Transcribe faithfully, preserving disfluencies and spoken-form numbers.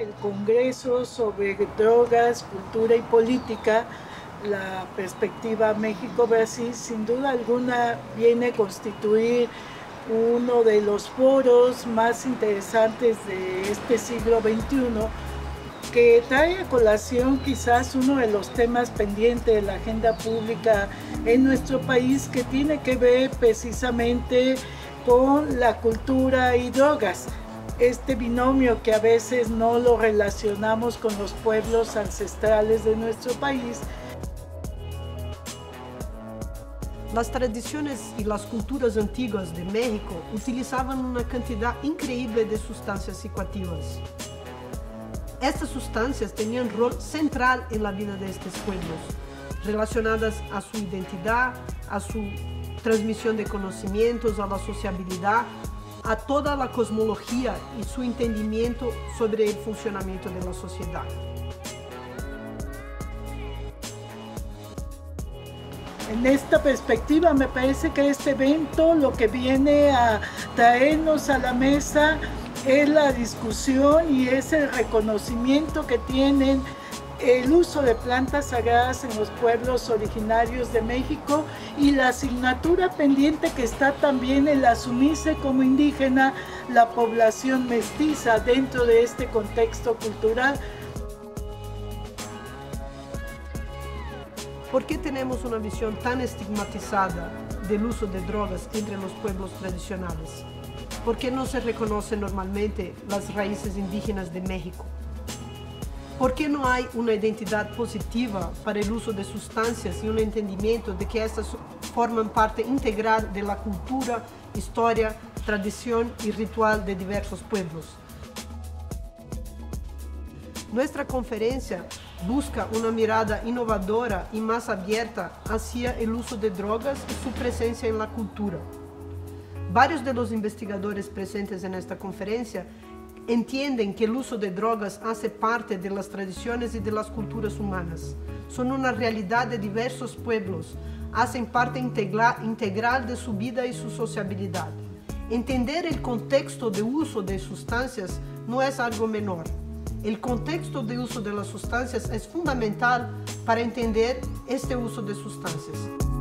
el Congreso sobre Drogas, Cultura y Política, la perspectiva México-Brasil, sin duda alguna viene a constituir uno de los foros más interesantes de este siglo veintiuno, que trae a colación quizás uno de los temas pendientes de la agenda pública en nuestro país, que tiene que ver precisamente con la cultura y drogas. Este binomio que a veces no lo relacionamos con los pueblos ancestrales de nuestro país. Las tradiciones y las culturas antiguas de México utilizaban una cantidad increíble de sustancias psicoactivas. Estas sustancias tenían rol central en la vida de estos pueblos, relacionadas a su identidad, a su transmisión de conocimientos, a la sociabilidad, a toda la cosmología y su entendimiento sobre el funcionamiento de la sociedad. En esta perspectiva me parece que este evento lo que viene a traernos a la mesa es la discusión y es el reconocimiento que tienen el uso de plantas sagradas en los pueblos originarios de México y la asignatura pendiente que está también el asumirse como indígena la población mestiza dentro de este contexto cultural. ¿Por qué tenemos una visión tan estigmatizada del uso de drogas entre los pueblos tradicionales? ¿Por qué no se reconocen normalmente las raíces indígenas de México? ¿Por qué no hay una identidad positiva para el uso de sustancias y un entendimiento de que estas forman parte integral de la cultura, historia, tradición y ritual de diversos pueblos? Nuestra conferencia busca una mirada innovadora y más abierta hacia el uso de drogas y su presencia en la cultura. Varios de los investigadores presentes en esta conferencia entienden que el uso de drogas hace parte de las tradiciones y de las culturas humanas. Son una realidad de diversos pueblos, hacen parte integra- integral de su vida y su sociabilidad. Entender el contexto de uso de sustancias no es algo menor. El contexto de uso de las sustancias es fundamental para entender este uso de sustancias.